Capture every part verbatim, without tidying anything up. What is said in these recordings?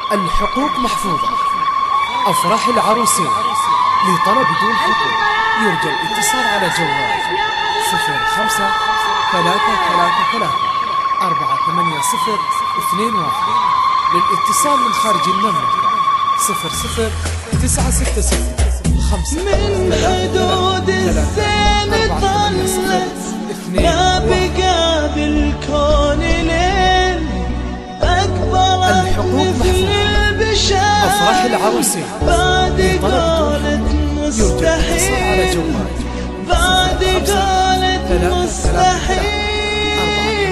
الحقوق محفوظة. أفراح العروسين لطلب دون حقوق يرجى الاتصال على جوال صفر خمسة ثلاثة ثلاثة ثلاثة أربعة ثمانية صفر اثنين واحد. للاتصال من خارج المملكة صفر صفر تسعة ستة ستة خمسة من حدود الزين طلت ما بقى بالكون ليل أكبر مثل البشر. أفراح العروسين بعد قالت مستحيل بعد قالت مستحيل.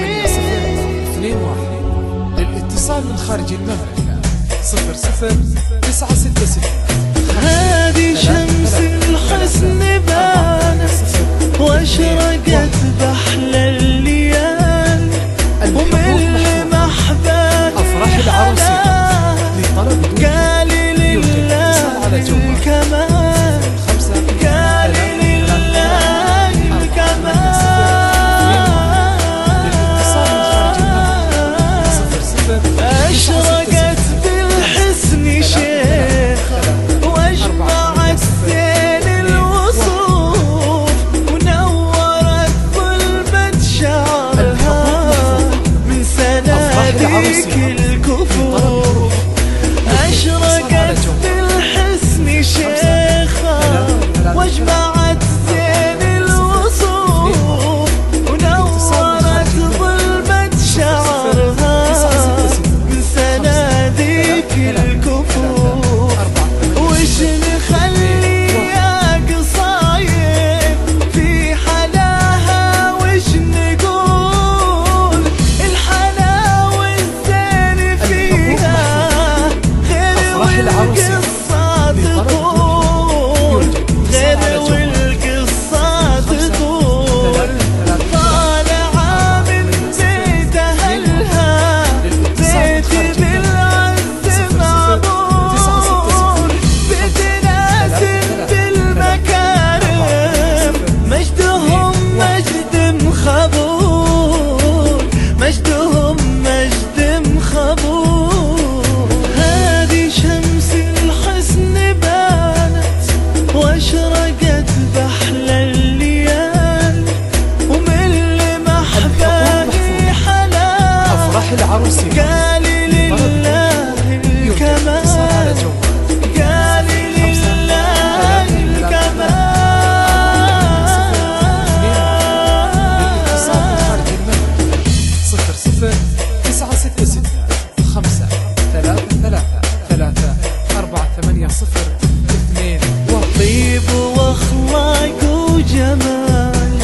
للاتصال من خارج المملكة صفر صفر تسعة ستة ستة. هذه شمس الحسن بانت واشرقت بأحلى الليال ومن محباك أفراح العروسين لطلب قال لله الكمال قال لله الكمال. أشرقت بالحسن شيخة واجمعت بين الوصوف ونورت ظلمة شعرها من سناديك الكفوف. أشرقت بالحسن شيخة واجمعت بين الوصوف ونورت ظلمة شعرها من سناديك الكفوف. وش نخليها قصايد في حلاها وش نقول الحلاوة الزين فيها غير والقصة تطول غير والقصة تطول. طالعة من بيت أهلها بيت بالعز معمول بيت ناس بالمكارم مجدهم مجد مخبول مجدهم مجد مخبول. هذه شمس الحسن بانت واشرقت بأحلى الليال ومن محباك حلال أفراح العروسين قال لله الكمال قال لله الكمال. صفر صفر تسعة ستة ستة خمسة ثلاثة ثلاثة ثلاثة أربعة ثمانية صفر اثنين. طيب واخلاق وجمال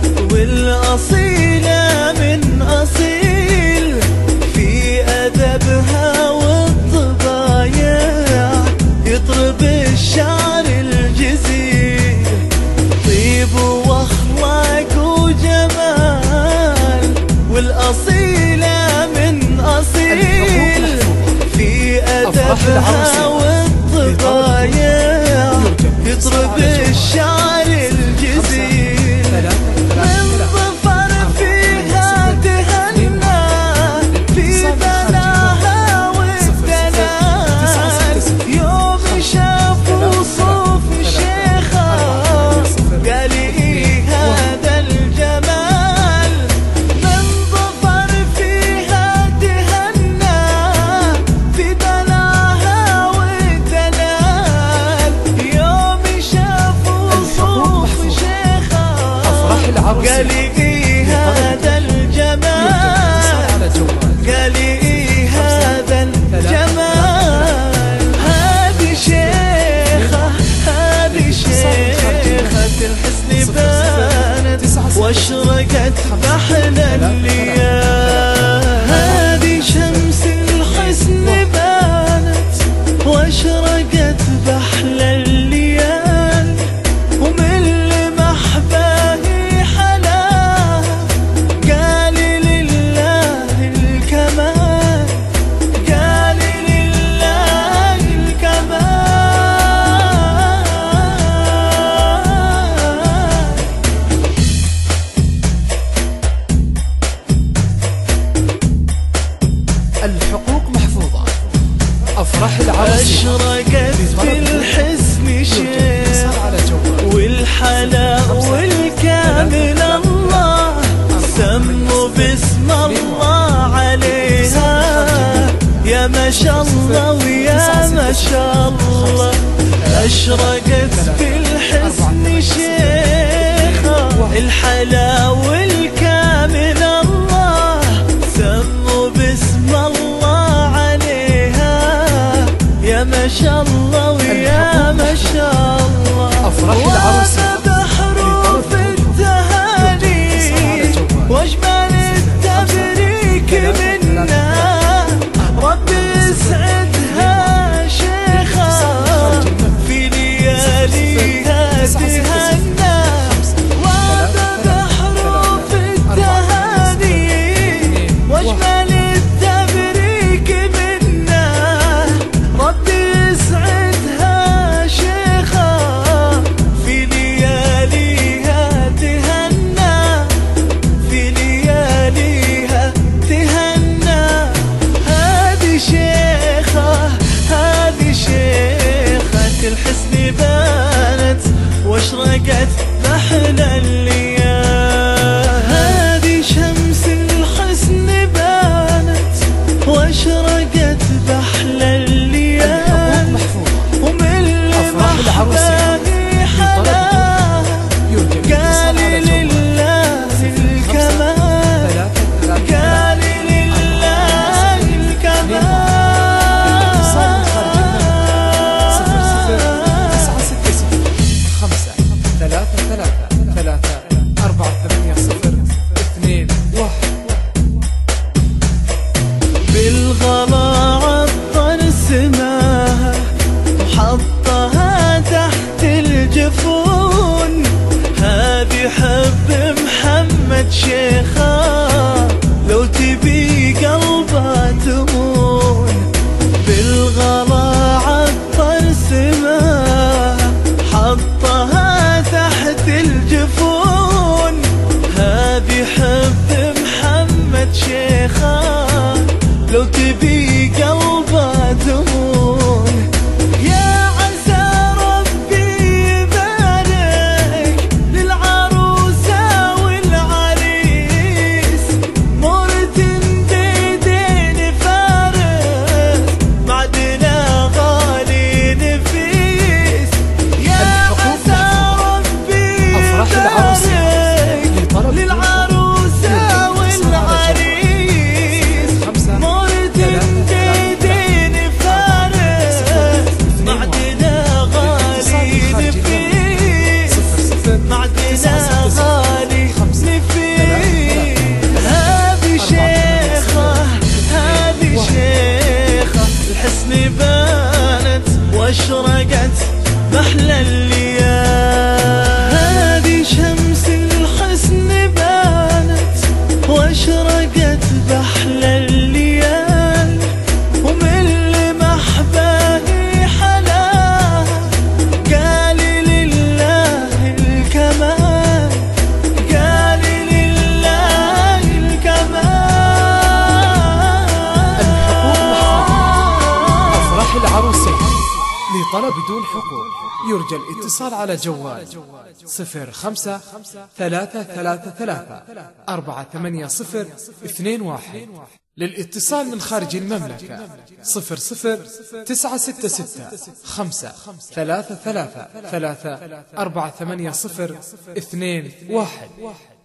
والأصيلة من أصيل في أدبها والطبايع يطرب الشعر الجزيل. طيب واخلاق وجمال والأصيلة من أصيل في أدبها والطبايع يطرب الشعر الجزيل. من ظفر فيها تهنى في بلاها والدلال يوم شافوا صوف شيخة قال إيه هذا الجمال. من ظفر فيها تهنى في بلاها والدلال يوم شافوا صوف شيخة قال إيه هذا الجمال قال إيه هذا الجمال. هذه شيخة هذه شيخة الحسن بانت واشرقت بأحلى الليال. هذه شمس الحسن بانت واشرقت بأحلى الليال ومن محباه حلال قال لله الكمال قال لله الكمال. أفراح العروسين أشرقت بالحسن شيخ والحلا والكامل الله سموا باسم الله عليها يا ما شاء الله ويا ما شاء الله. أشرقت بالحسن شيخة الحلا والكامل الله سموا باسم الله عليها يا ما شاء الله ويا ما شاء الله. أفراح العروسين بحروف التهاني واجمل التبريك منا ربي يسعدها شيخة في لياليها تهنى. وبحروف التهاني واجمل التبريك منا ربي يسعدها شيخة في لياليها تهنى في لياليها تهنى. هذه شيخة هذه شيخة الحسن بانت واشرقت بأحلى الليال. هذه شمس الحسن بانت واشرقت بأحلى الليال ومن محبابي حلا قال لله الكمال قال لله الكمال. خمسة ثلاثة ثلاثة ثلاثة أربعة ثمانية صفر اثنين واحد. بالغلا عطر سماها وحطها تحت الجفون هذه حب محمد شيخة لو تبي قلبها تمون. بالغلا عطر سماها حطها تحت الجفون هذه حب محمد شيخة لو تبي قلبها تمون. يا عسى ربي يبارك للعروسة والعريس مرتين بيدين فارس معدنا غالي نفيس. يا عسى ربي أفراح العروسين يبارك للعروسة والعريس مرتين بيدين فارس معدنا غالي نفيس معدنا غالي نفيس. هذه شيخة هذه شيخة الحسن بانت واشرقت بأحلى الليال. هذه شمس الحسن بانت واشرقت بأحلى الليال ومن محبابي حلا قال لله الكمال قال لله الكمال. أفراح العروسين لطلب دون حقوق يرجى الاتصال على جوال صفر خمسة ثلاثة ثلاثة ثلاثة أربعة ثمانية صفر اثنين واحد. للاتصال من خارج المملكة صفر صفر تسعة ستة ستة خمسة ثلاثة ثلاثة ثلاثة أربعة ثمانية صفر اثنين واحد.